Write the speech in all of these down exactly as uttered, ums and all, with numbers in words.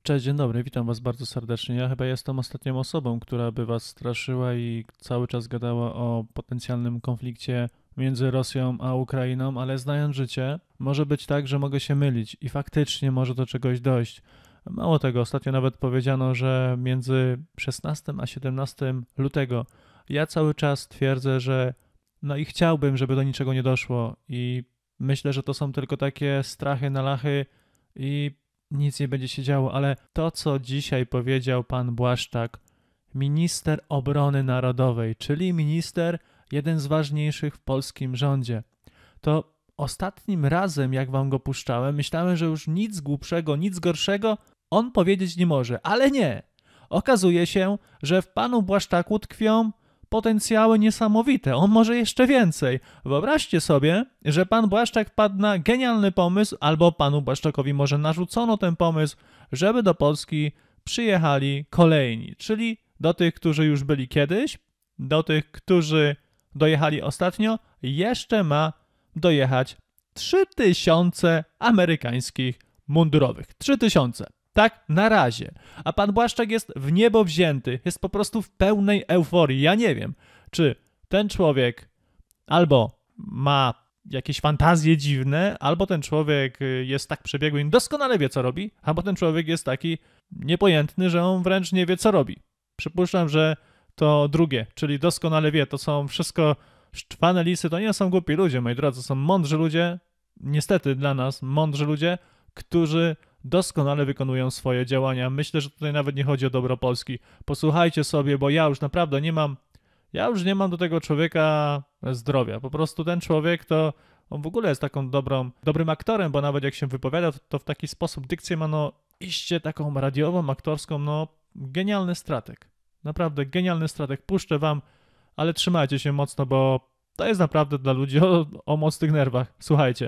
Cześć, dzień dobry, witam was bardzo serdecznie. Ja chyba jestem ostatnią osobą, która by was straszyła i cały czas gadała o potencjalnym konflikcie między Rosją a Ukrainą, ale znając życie, może być tak, że mogę się mylić i faktycznie może do czegoś dojść. Mało tego, ostatnio nawet powiedziano, że między szesnastego a siedemnastego lutego ja cały czas twierdzę, że no i chciałbym, żeby do niczego nie doszło i myślę, że to są tylko takie strachy na lachy i nic nie będzie się działo, ale to, co dzisiaj powiedział pan Błaszczak, minister obrony narodowej, czyli minister jeden z ważniejszych w polskim rządzie, to ostatnim razem, jak wam go puszczałem, myślałem, że już nic głupszego, nic gorszego on powiedzieć nie może, ale nie. Okazuje się, że w panu Błaszczaku tkwią potencjały niesamowite. On może jeszcze więcej. Wyobraźcie sobie, że pan Błaszczak wpadł na genialny pomysł, albo panu Błaszczakowi może narzucono ten pomysł, żeby do Polski przyjechali kolejni, czyli do tych, którzy już byli kiedyś, do tych, którzy dojechali ostatnio, jeszcze ma dojechać trzy tysiące amerykańskich mundurowych. trzy tysiące. Tak, na razie. A pan Błaszczak jest w niebo wzięty, jest po prostu w pełnej euforii. Ja nie wiem, czy ten człowiek albo ma jakieś fantazje dziwne, albo ten człowiek jest tak przebiegły i doskonale wie, co robi, albo ten człowiek jest taki niepojętny, że on wręcz nie wie, co robi. Przypuszczam, że to drugie, czyli doskonale wie, to są wszystko szczwane lisy, to nie są głupi ludzie, moi drodzy, to są mądrzy ludzie, niestety dla nas mądrzy ludzie, którzy doskonale wykonują swoje działania. Myślę, że tutaj nawet nie chodzi o dobro Polski. Posłuchajcie sobie, bo ja już naprawdę nie mam, ja już nie mam do tego człowieka zdrowia. Po prostu ten człowiek to, on w ogóle jest taką dobrą, dobrym aktorem, bo nawet jak się wypowiada, to, to w taki sposób dykcję ma, no, iście taką radiową, aktorską, no, genialny strateg. Naprawdę genialny strateg. Puszczę wam, ale trzymajcie się mocno, bo to jest naprawdę dla ludzi o, o mocnych nerwach. Słuchajcie.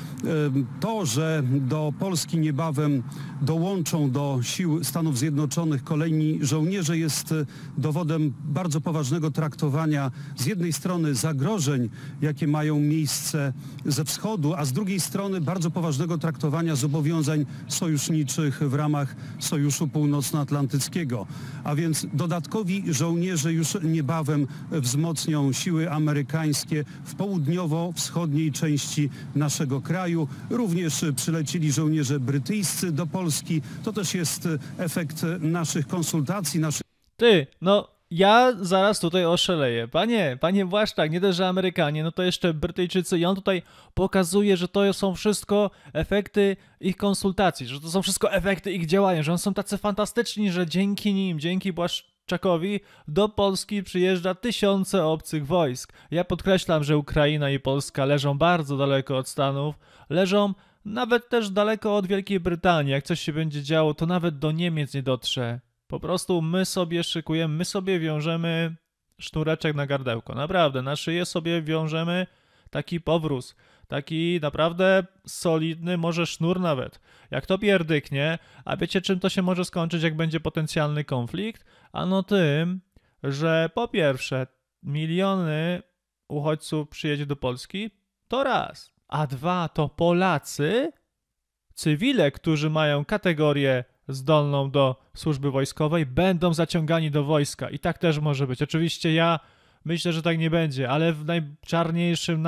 To, że do Polski niebawem dołączą do sił Stanów Zjednoczonych kolejni żołnierze, jest dowodem bardzo poważnego traktowania z jednej strony zagrożeń, jakie mają miejsce ze wschodu, a z drugiej strony bardzo poważnego traktowania zobowiązań sojuszniczych w ramach Sojuszu Północnoatlantyckiego. A więc dodatkowi żołnierze już niebawem wzmocnią siły amerykańskie w południowo-wschodniej części naszego kraju. Również przylecieli żołnierze brytyjscy do Polski. To też jest efekt naszych konsultacji, naszych... Ty, no ja zaraz tutaj oszaleję. Panie, panie Błaszczak, nie dość, że Amerykanie, no to jeszcze Brytyjczycy i on tutaj pokazuje, że to są wszystko efekty ich konsultacji, że to są wszystko efekty ich działania, że oni są tacy fantastyczni, że dzięki nim, dzięki Błaszczakowi do Polski przyjeżdża tysiące obcych wojsk. Ja podkreślam, że Ukraina i Polska leżą bardzo daleko od Stanów, leżą nawet też daleko od Wielkiej Brytanii. Jak coś się będzie działo, to nawet do Niemiec nie dotrze. Po prostu my sobie szykujemy, my sobie wiążemy sznureczek na gardełko. Naprawdę, na szyję sobie wiążemy taki powróz. Taki naprawdę solidny, może sznur nawet. Jak to pierdyknie, a wiecie czym to się może skończyć, jak będzie potencjalny konflikt? Ano tym, że po pierwsze miliony uchodźców przyjedzie do Polski, to raz. A dwa, to Polacy, cywile, którzy mają kategorię zdolną do służby wojskowej, będą zaciągani do wojska. I tak też może być. Oczywiście ja myślę, że tak nie będzie, ale w najczarniejszym,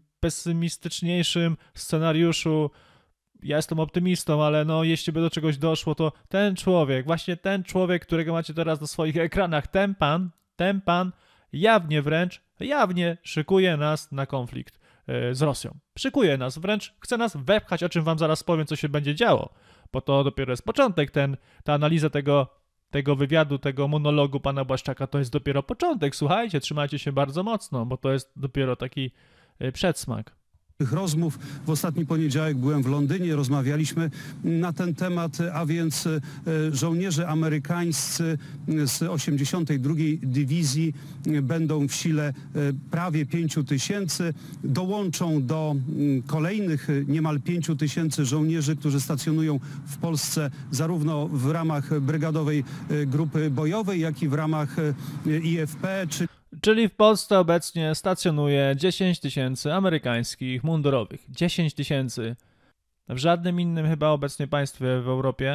najpesymistyczniejszym scenariuszu ja jestem optymistą, ale no jeśli by do czegoś doszło, to ten człowiek, właśnie ten człowiek, którego macie teraz na swoich ekranach, ten pan, ten pan jawnie wręcz, jawnie szykuje nas na konflikt z Rosją. Szykuje nas, wręcz chce nas wepchać, o czym wam zaraz powiem, co się będzie działo, bo to dopiero jest początek, ten, ta analiza tego, tego wywiadu, tego monologu pana Błaszczaka, to jest dopiero początek, słuchajcie, trzymajcie się bardzo mocno, bo to jest dopiero taki przedsmak. Rozmów. W ostatni poniedziałek byłem w Londynie, rozmawialiśmy na ten temat, a więc żołnierze amerykańscy z osiemdziesiątej drugiej Dywizji będą w sile prawie pięciu tysięcy, dołączą do kolejnych niemal pięciu tysięcy żołnierzy, którzy stacjonują w Polsce zarówno w ramach Brygadowej Grupy Bojowej, jak i w ramach I F P, czy Czyli w Polsce obecnie stacjonuje dziesięć tysięcy amerykańskich mundurowych. dziesięć tysięcy. W żadnym innym chyba obecnie państwie w Europie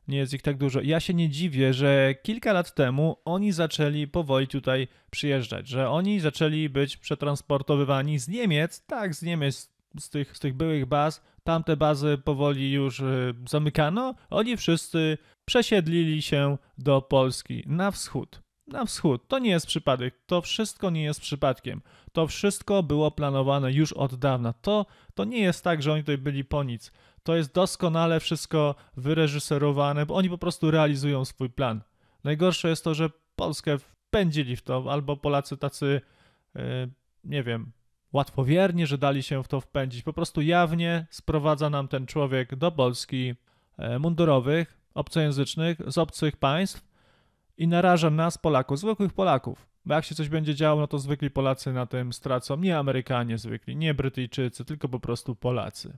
Nie jest ich tak dużo. Ja się nie dziwię, że kilka lat temu oni zaczęli powoli tutaj przyjeżdżać, że oni zaczęli być przetransportowywani z Niemiec, tak, z Niemiec, z tych, z tych byłych baz, tamte bazy powoli już y, zamykano, oni wszyscy przesiedlili się do Polski, na wschód. Na wschód. To nie jest przypadek. To wszystko nie jest przypadkiem. To wszystko było planowane już od dawna. To, to nie jest tak, że oni tutaj byli po nic. To jest doskonale wszystko wyreżyserowane, bo oni po prostu realizują swój plan. Najgorsze jest to, że Polskę wpędzili w to, albo Polacy tacy, yy, nie wiem, łatwowierni, że dali się w to wpędzić. Po prostu jawnie sprowadza nam ten człowiek do Polski yy, mundurowych, obcojęzycznych, z obcych państw, i naraża nas, Polaków, zwykłych Polaków. Bo jak się coś będzie działo, no to zwykli Polacy na tym stracą. Nie Amerykanie zwykli, nie Brytyjczycy, tylko po prostu Polacy.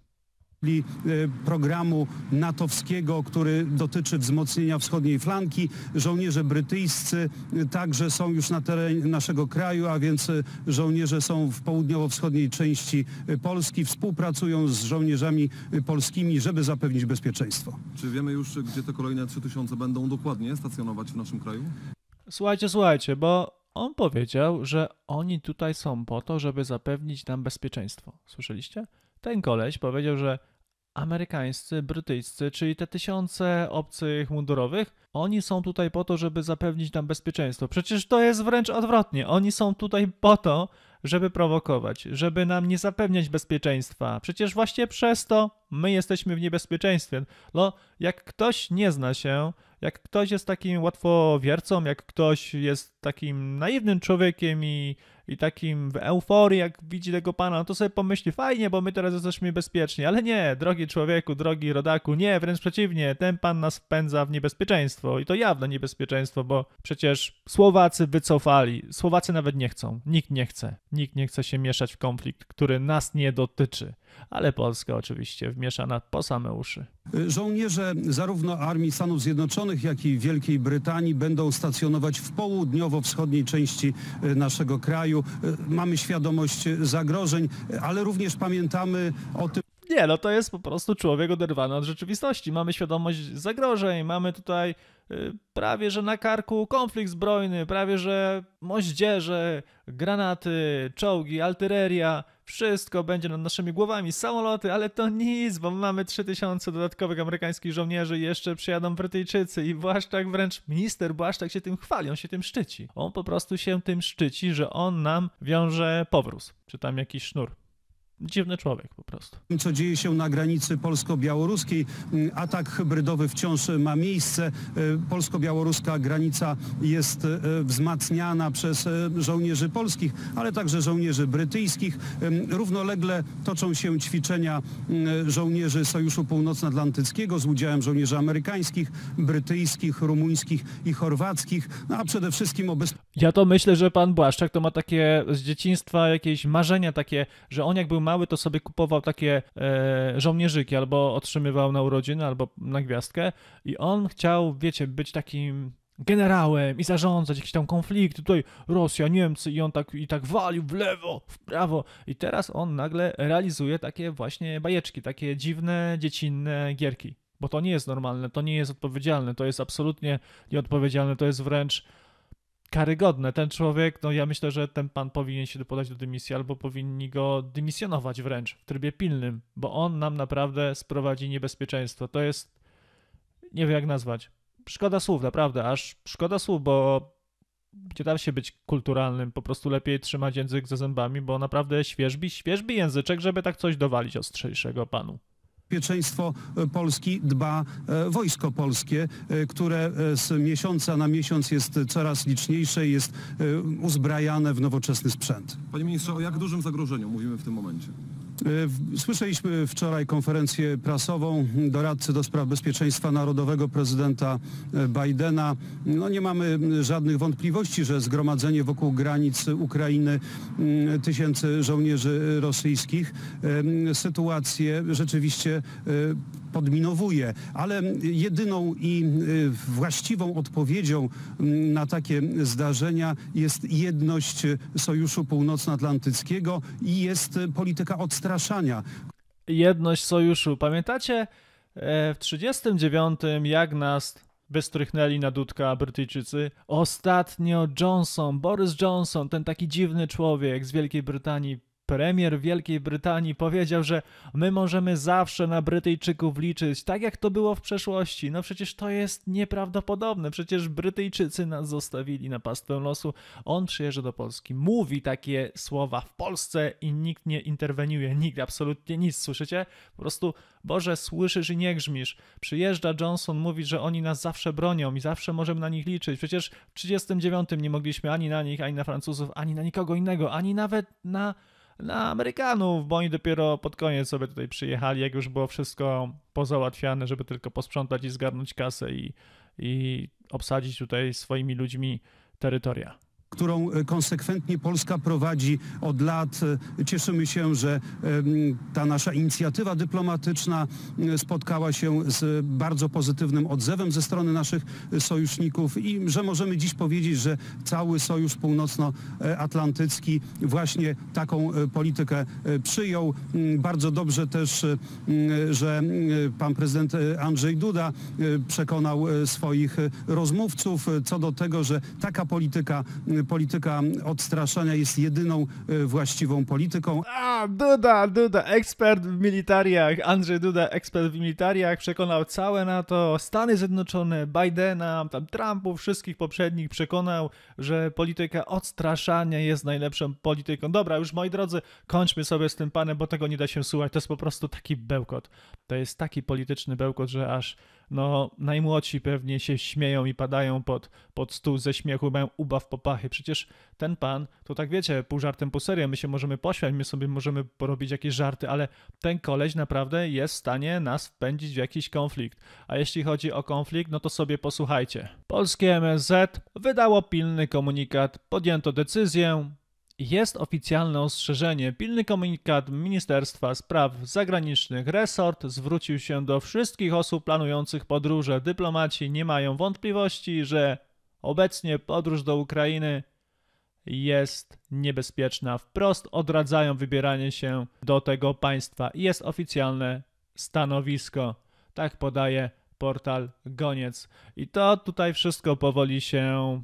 Programu natowskiego, który dotyczy wzmocnienia wschodniej flanki. Żołnierze brytyjscy także są już na terenie naszego kraju, a więc żołnierze są w południowo-wschodniej części Polski, współpracują z żołnierzami polskimi, żeby zapewnić bezpieczeństwo. Czy wiemy już, gdzie te kolejne trzy tysiące będą dokładnie stacjonować w naszym kraju? Słuchajcie, słuchajcie, bo on powiedział, że oni tutaj są po to, żeby zapewnić nam bezpieczeństwo. Słyszeliście? Ten koleś powiedział, że amerykańscy, brytyjscy, czyli te tysiące obcych mundurowych, oni są tutaj po to, żeby zapewnić nam bezpieczeństwo. Przecież to jest wręcz odwrotnie. Oni są tutaj po to, żeby prowokować, żeby nam nie zapewniać bezpieczeństwa. Przecież właśnie przez to my jesteśmy w niebezpieczeństwie. No, jak ktoś nie zna się, jak ktoś jest takim łatwowiercą, jak ktoś jest takim naiwnym człowiekiem i, i takim w euforii, jak widzi tego pana, no to sobie pomyśli, fajnie, bo my teraz jesteśmy bezpieczni, ale nie, drogi człowieku, drogi rodaku, nie, wręcz przeciwnie, ten pan nas wpędza w niebezpieczeństwo i to jawne niebezpieczeństwo, bo przecież Słowacy wycofali, Słowacy nawet nie chcą, nikt nie chce, nikt nie chce się mieszać w konflikt, który nas nie dotyczy, ale Polska oczywiście wmieszana po same uszy. Żołnierze zarówno Armii Stanów Zjednoczonych, jak i Wielkiej Brytanii będą stacjonować w południowo-wschodniej części naszego kraju. Mamy świadomość zagrożeń, ale również pamiętamy o tym. Nie, no to jest po prostu człowiek oderwany od rzeczywistości. Mamy świadomość zagrożeń, mamy tutaj y, prawie że na karku konflikt zbrojny, prawie że moździerze, granaty, czołgi, artyleria, wszystko będzie nad naszymi głowami, samoloty, ale to nic, bo mamy trzy tysiące dodatkowych amerykańskich żołnierzy i jeszcze przyjadą Brytyjczycy i Błaszczak, wręcz minister Błaszczak się tym chwali, on się tym szczyci. On po prostu się tym szczyci, że on nam wiąże powróz, czy tam jakiś sznur. Dziwny człowiek po prostu. Co dzieje się na granicy polsko-białoruskiej. Atak hybrydowy wciąż ma miejsce. Polsko-białoruska granica jest wzmacniana przez żołnierzy polskich, ale także żołnierzy brytyjskich. Równolegle toczą się ćwiczenia żołnierzy Sojuszu Północnoatlantyckiego z udziałem żołnierzy amerykańskich, brytyjskich, rumuńskich i chorwackich, no a przede wszystkim obecnie. Ja to myślę, że pan Błaszczak to ma takie z dzieciństwa jakieś marzenia takie, że on jak był mały, to sobie kupował takie e, żołnierzyki albo otrzymywał na urodziny, albo na gwiazdkę i on chciał, wiecie, być takim generałem i zarządzać jakieś tam konflikty, tutaj Rosja, Niemcy i on tak i tak walił w lewo, w prawo i teraz on nagle realizuje takie właśnie bajeczki, takie dziwne, dziecinne gierki, bo to nie jest normalne, to nie jest odpowiedzialne, to jest absolutnie nieodpowiedzialne, to jest wręcz karygodne. Ten człowiek, no ja myślę, że ten pan powinien się podać do dymisji albo powinni go dymisjonować wręcz w trybie pilnym, bo on nam naprawdę sprowadzi niebezpieczeństwo. To jest, nie wiem jak nazwać, szkoda słów, naprawdę, aż szkoda słów, bo nie da się być kulturalnym, po prostu lepiej trzymać język za zębami, bo naprawdę świeżbi, świeżbi języczek, żeby tak coś dowalić ostrzejszego panu. Bezpieczeństwo Polski dba Wojsko Polskie, które z miesiąca na miesiąc jest coraz liczniejsze i jest uzbrajane w nowoczesny sprzęt. Panie ministrze, o jak dużym zagrożeniu mówimy w tym momencie? Słyszeliśmy wczoraj konferencję prasową doradcy do spraw bezpieczeństwa narodowego prezydenta Bidena. No nie mamy żadnych wątpliwości, że zgromadzenie wokół granic Ukrainy tysięcy żołnierzy rosyjskich sytuację rzeczywiście podminowuje, ale jedyną i właściwą odpowiedzią na takie zdarzenia jest jedność Sojuszu Północnoatlantyckiego i jest polityka odstraszania. Jedność sojuszu. Pamiętacie, E, w trzydziestym dziewiątym jak nas wystrychnęli na dudka Brytyjczycy, ostatnio Johnson, Boris Johnson, ten taki dziwny człowiek z Wielkiej Brytanii, premier Wielkiej Brytanii powiedział, że my możemy zawsze na Brytyjczyków liczyć, tak jak to było w przeszłości. No przecież to jest nieprawdopodobne. Przecież Brytyjczycy nas zostawili na pastwę losu. On przyjeżdża do Polski, mówi takie słowa w Polsce i nikt nie interweniuje, nikt, absolutnie nic. Słyszycie? Po prostu, Boże, słyszysz i nie grzmisz. Przyjeżdża Johnson, mówi, że oni nas zawsze bronią i zawsze możemy na nich liczyć. Przecież w trzydziestym dziewiątym nie mogliśmy ani na nich, ani na Francuzów, ani na nikogo innego, ani nawet na na Amerykanów, bo oni dopiero pod koniec sobie tutaj przyjechali, jak już było wszystko pozałatwiane, żeby tylko posprzątać i zgarnąć kasę i, i obsadzić tutaj swoimi ludźmi terytoria, którą konsekwentnie Polska prowadzi od lat. Cieszymy się, że ta nasza inicjatywa dyplomatyczna spotkała się z bardzo pozytywnym odzewem ze strony naszych sojuszników i że możemy dziś powiedzieć, że cały Sojusz Północnoatlantycki właśnie taką politykę przyjął. Bardzo dobrze też, że pan prezydent Andrzej Duda przekonał swoich rozmówców co do tego, że taka polityka Polityka odstraszania jest jedyną właściwą polityką. A, Duda, Duda, ekspert w militariach, Andrzej Duda, ekspert w militariach, przekonał całe NATO, Stany Zjednoczone, Bidena, tam Trumpów, wszystkich poprzednich przekonał, że polityka odstraszania jest najlepszą polityką. Dobra, już moi drodzy, kończmy sobie z tym panem, bo tego nie da się słuchać. To jest po prostu taki bełkot. To jest taki polityczny bełkot, że aż no najmłodsi pewnie się śmieją i padają pod, pod stół ze śmiechu, mają ubaw popachy. Przecież ten pan, to tak wiecie, pół żartem, pół serio, my się możemy pośmiać, my sobie możemy porobić jakieś żarty, ale ten koleś naprawdę jest w stanie nas wpędzić w jakiś konflikt. A jeśli chodzi o konflikt, no to sobie posłuchajcie. Polskie M S Z wydało pilny komunikat, podjęto decyzję. Jest oficjalne ostrzeżenie. Pilny komunikat Ministerstwa Spraw Zagranicznych. Resort zwrócił się do wszystkich osób planujących podróże. Dyplomaci nie mają wątpliwości, że obecnie podróż do Ukrainy jest niebezpieczna. Wprost odradzają wybieranie się do tego państwa. Jest oficjalne stanowisko. Tak podaje portal Goniec. I to tutaj wszystko powoli się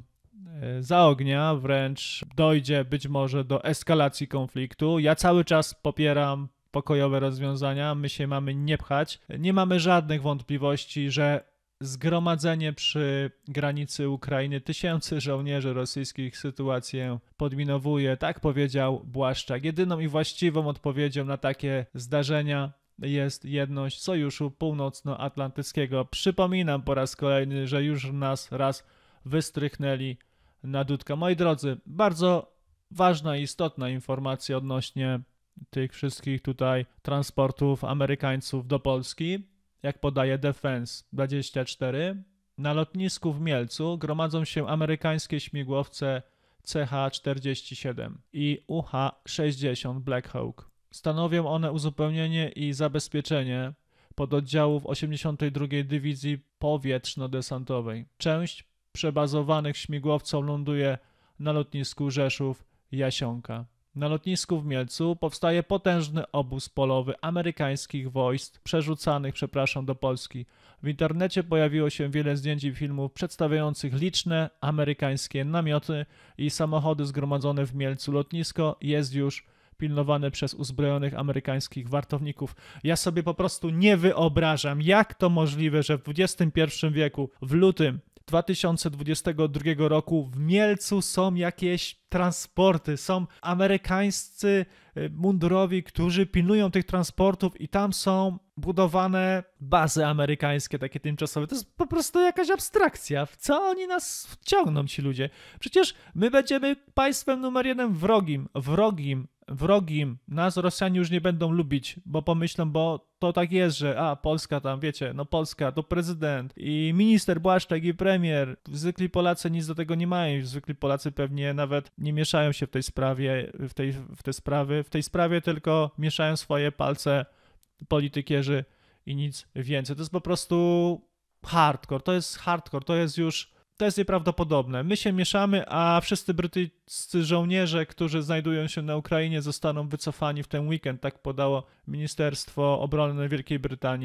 zaognia, wręcz dojdzie być może do eskalacji konfliktu. Ja cały czas popieram pokojowe rozwiązania, my się mamy nie pchać. Nie mamy żadnych wątpliwości, że zgromadzenie przy granicy Ukrainy tysięcy żołnierzy rosyjskich sytuację podminowuje, tak powiedział Błaszczak. Jedyną i właściwą odpowiedzią na takie zdarzenia jest jedność Sojuszu Północnoatlantyckiego. Przypominam po raz kolejny, że już nas raz wystrychnęli na dudka. Moi drodzy, bardzo ważna i istotna informacja odnośnie tych wszystkich tutaj transportów Amerykańców do Polski. Jak podaje Defense dwadzieścia cztery, na lotnisku w Mielcu gromadzą się amerykańskie śmigłowce C H czterdzieści siedem i U H sześćdziesiąt Black Hawk. Stanowią one uzupełnienie i zabezpieczenie pododdziałów osiemdziesiątej drugiej Dywizji Powietrzno-Desantowej. Część przebazowanych śmigłowców ląduje na lotnisku Rzeszów-Jasionka. Na lotnisku w Mielcu powstaje potężny obóz polowy amerykańskich wojsk przerzucanych, przepraszam, do Polski. W internecie pojawiło się wiele zdjęć i filmów przedstawiających liczne amerykańskie namioty i samochody zgromadzone w Mielcu. Lotnisko jest już pilnowane przez uzbrojonych amerykańskich wartowników. Ja sobie po prostu nie wyobrażam, jak to możliwe, że w dwudziestym pierwszym wieku, w lutym dwa tysiące dwudziestego drugiego roku w Mielcu są jakieś transporty, są amerykańscy mundurowi, którzy pilnują tych transportów i tam są budowane bazy amerykańskie, takie tymczasowe. To jest po prostu jakaś abstrakcja. W co oni nas wciągną, ci ludzie? Przecież my będziemy państwem numer jeden wrogim, wrogim, wrogim. Nas Rosjanie już nie będą lubić, bo pomyślą, bo to tak jest, że a, Polska tam, wiecie, no Polska to prezydent i minister Błaszczak i premier. Zwykli Polacy nic do tego nie mają. Zwykli Polacy pewnie nawet nie mieszają się w tej sprawie, w tej, w te sprawy, w tej sprawie tylko mieszają swoje palce politykierzy i nic więcej. To jest po prostu hardcore, to jest hardcore, to jest już, to jest nieprawdopodobne. My się mieszamy, a wszyscy brytyjscy żołnierze, którzy znajdują się na Ukrainie, zostaną wycofani w ten weekend, tak podało Ministerstwo Obrony Wielkiej Brytanii.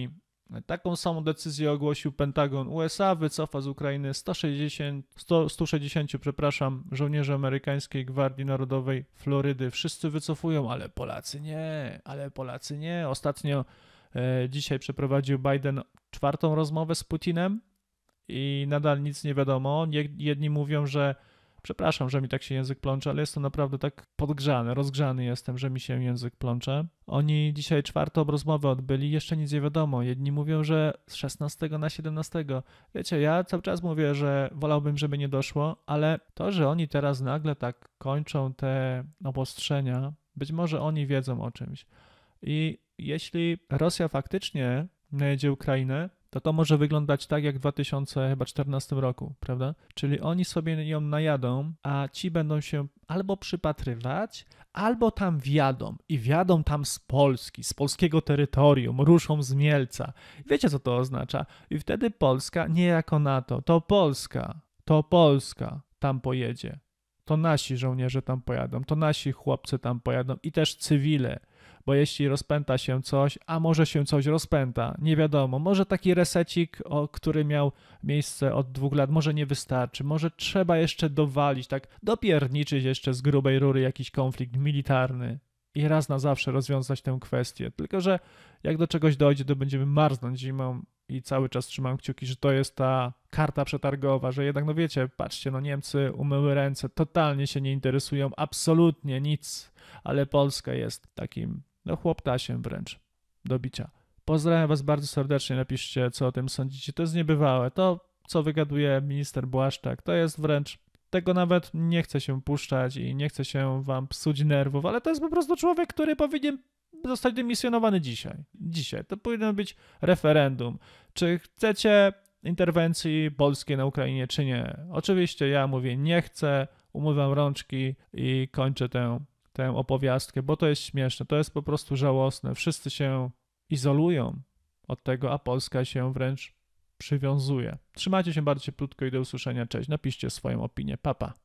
Taką samą decyzję ogłosił Pentagon U S A, wycofa z Ukrainy sto sześćdziesiąt, sto, sto sześćdziesiąt przepraszam, żołnierzy amerykańskiej Gwardii Narodowej Florydy. Wszyscy wycofują, ale Polacy nie, ale Polacy nie. Ostatnio e, dzisiaj przeprowadził Biden czwartą rozmowę z Putinem i nadal nic nie wiadomo. Jedni mówią, że przepraszam, że mi tak się język plącze, ale jestem naprawdę tak podgrzany, rozgrzany jestem, że mi się język plącze. Oni dzisiaj czwartą rozmowę odbyli, jeszcze nic nie wiadomo. Jedni mówią, że z szesnastego na siedemnastego. Wiecie, ja cały czas mówię, że wolałbym, żeby nie doszło, ale to, że oni teraz nagle tak kończą te obostrzenia, być może oni wiedzą o czymś. I jeśli Rosja faktycznie najedzie Ukrainę, to to może wyglądać tak jak w dwa tysiące czternastym roku, prawda? Czyli oni sobie ją najadą, a ci będą się albo przypatrywać, albo tam wjadą i wjadą tam z Polski, z polskiego terytorium, ruszą z Mielca. Wiecie, co to oznacza? I wtedy Polska, nie jako NATO, to Polska, to Polska tam pojedzie. To nasi żołnierze tam pojadą, to nasi chłopcy tam pojadą i też cywile. Bo jeśli rozpęta się coś, a może się coś rozpęta, nie wiadomo, może taki resecik, o, który miał miejsce od dwóch lat, może nie wystarczy, może trzeba jeszcze dowalić, tak dopierniczyć jeszcze z grubej rury jakiś konflikt militarny i raz na zawsze rozwiązać tę kwestię. Tylko że jak do czegoś dojdzie, to będziemy marznąć zimą i cały czas trzymam kciuki, że to jest ta karta przetargowa, że jednak, no wiecie, patrzcie, no Niemcy umyły ręce, totalnie się nie interesują, absolutnie nic, ale Polska jest takim no chłoptasiem wręcz do bicia. Pozdrawiam was bardzo serdecznie, napiszcie, co o tym sądzicie. To jest niebywałe. To, co wygaduje minister Błaszczak, to jest wręcz, tego nawet nie chce się puszczać i nie chce się wam psuć nerwów, ale to jest po prostu człowiek, który powinien zostać dymisjonowany dzisiaj. Dzisiaj. To powinno być referendum. Czy chcecie interwencji polskiej na Ukrainie, czy nie? Oczywiście ja mówię nie chcę, umywam rączki i kończę tę tę opowiastkę, bo to jest śmieszne, to jest po prostu żałosne. Wszyscy się izolują od tego, a Polska się wręcz przywiązuje. Trzymajcie się bardzo cieplutko i do usłyszenia. Cześć. Napiszcie swoją opinię. Pa, pa.